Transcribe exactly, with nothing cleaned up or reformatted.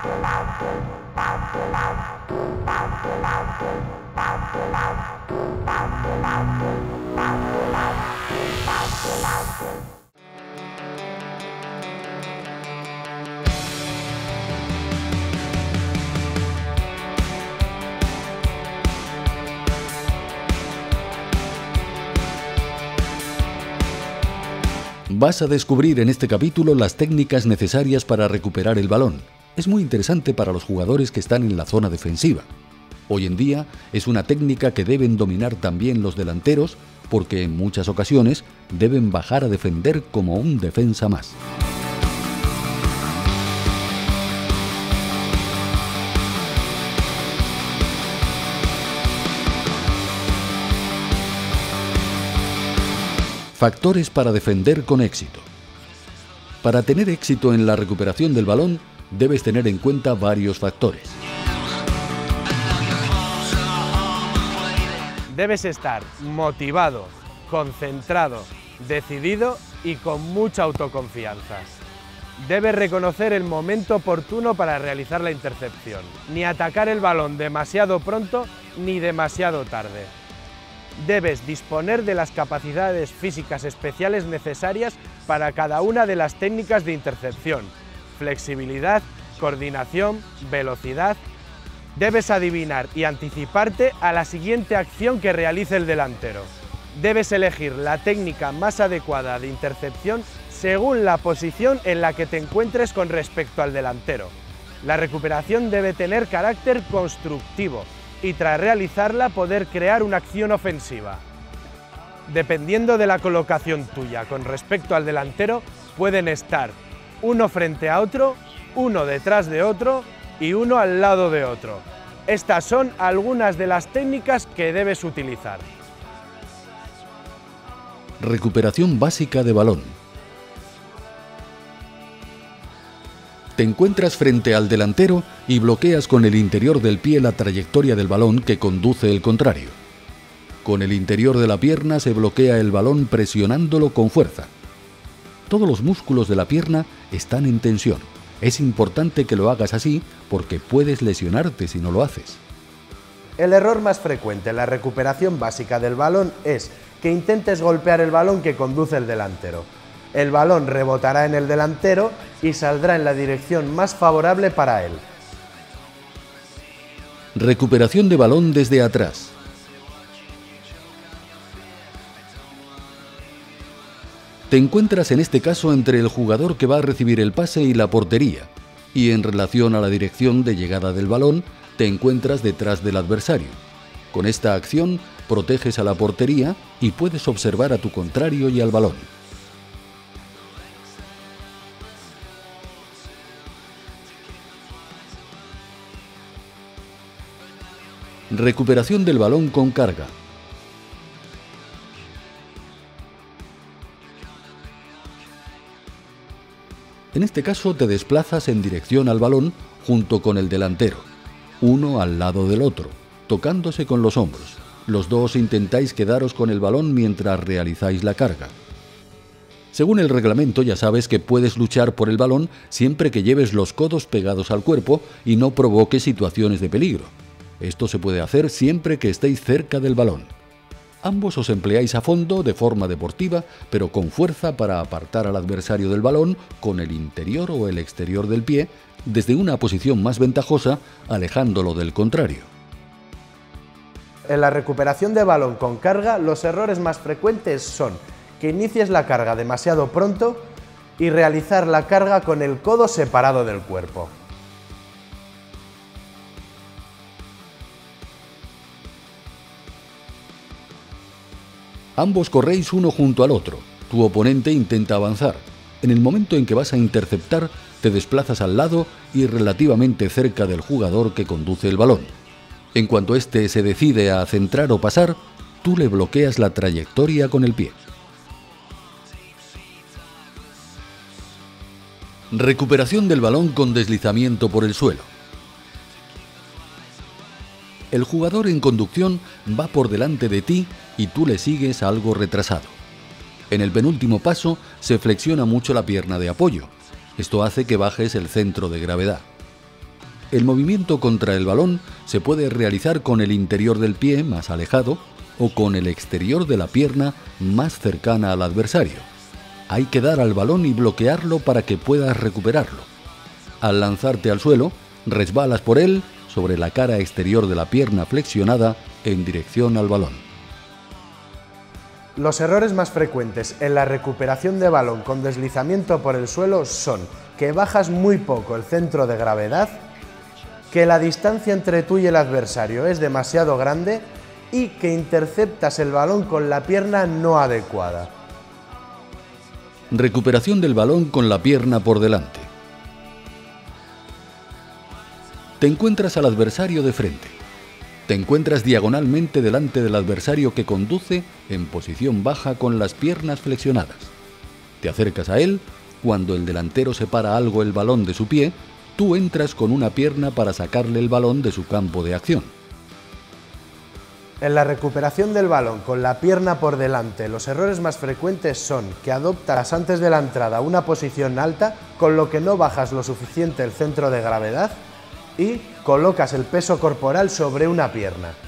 Vas a descubrir en este capítulo las técnicas necesarias para recuperar el balón. Es muy interesante para los jugadores que están en la zona defensiva. Hoy en día es una técnica que deben dominar también los delanteros porque en muchas ocasiones deben bajar a defender como un defensa más. Factores para defender con éxito. Para tener éxito en la recuperación del balón, debes tener en cuenta varios factores. Debes estar motivado, concentrado, decidido y con mucha autoconfianza. Debes reconocer el momento oportuno para realizar la intercepción, ni atacar el balón demasiado pronto ni demasiado tarde. Debes disponer de las capacidades físicas especiales necesarias para cada una de las técnicas de intercepción: flexibilidad, coordinación, velocidad. Debes adivinar y anticiparte a la siguiente acción que realice el delantero. Debes elegir la técnica más adecuada de intercepción según la posición en la que te encuentres con respecto al delantero. La recuperación debe tener carácter constructivo y tras realizarla poder crear una acción ofensiva. Dependiendo de la colocación tuya con respecto al delantero, pueden estar uno frente a otro, uno detrás de otro y uno al lado de otro. Estas son algunas de las técnicas que debes utilizar. Recuperación básica de balón. Te encuentras frente al delantero y bloqueas con el interior del pie la trayectoria del balón que conduce el contrario. Con el interior de la pierna se bloquea el balón presionándolo con fuerza. Todos los músculos de la pierna están en tensión. Es importante que lo hagas así porque puedes lesionarte si no lo haces. El error más frecuente en la recuperación básica del balón es que intentes golpear el balón que conduce el delantero. El balón rebotará en el delantero y saldrá en la dirección más favorable para él. Recuperación de balón desde atrás. Te encuentras en este caso entre el jugador que va a recibir el pase y la portería, y en relación a la dirección de llegada del balón, te encuentras detrás del adversario. Con esta acción proteges a la portería y puedes observar a tu contrario y al balón. Recuperación del balón con carga. En este caso te desplazas en dirección al balón junto con el delantero, uno al lado del otro, tocándose con los hombros. Los dos intentáis quedaros con el balón mientras realizáis la carga. Según el reglamento ya sabes que puedes luchar por el balón siempre que lleves los codos pegados al cuerpo y no provoques situaciones de peligro. Esto se puede hacer siempre que estéis cerca del balón. Ambos os empleáis a fondo de forma deportiva, pero con fuerza para apartar al adversario del balón con el interior o el exterior del pie, desde una posición más ventajosa, alejándolo del contrario. En la recuperación de balón con carga, los errores más frecuentes son que inicies la carga demasiado pronto y realizar la carga con el codo separado del cuerpo. Ambos corréis uno junto al otro. Tu oponente intenta avanzar. En el momento en que vas a interceptar, te desplazas al lado y relativamente cerca del jugador que conduce el balón. En cuanto éste se decide a centrar o pasar, tú le bloqueas la trayectoria con el pie. Recuperación del balón con deslizamiento por el suelo. El jugador en conducción va por delante de ti y tú le sigues algo retrasado. En el penúltimo paso se flexiona mucho la pierna de apoyo. Esto hace que bajes el centro de gravedad. El movimiento contra el balón se puede realizar con el interior del pie más alejado o con el exterior de la pierna más cercana al adversario. Hay que dar al balón y bloquearlo para que puedas recuperarlo. Al lanzarte al suelo, resbalas por él sobre la cara exterior de la pierna flexionada en dirección al balón. Los errores más frecuentes en la recuperación de balón con deslizamiento por el suelo son que bajas muy poco el centro de gravedad, que la distancia entre tú y el adversario es demasiado grande y que interceptas el balón con la pierna no adecuada. Recuperación del balón con la pierna por delante. Te encuentras al adversario de frente. Te encuentras diagonalmente delante del adversario que conduce en posición baja con las piernas flexionadas. Te acercas a él, cuando el delantero separa algo el balón de su pie, tú entras con una pierna para sacarle el balón de su campo de acción. En la recuperación del balón con la pierna por delante, los errores más frecuentes son que adoptas antes de la entrada una posición alta, con lo que no bajas lo suficiente el centro de gravedad, y colocas el peso corporal sobre una pierna.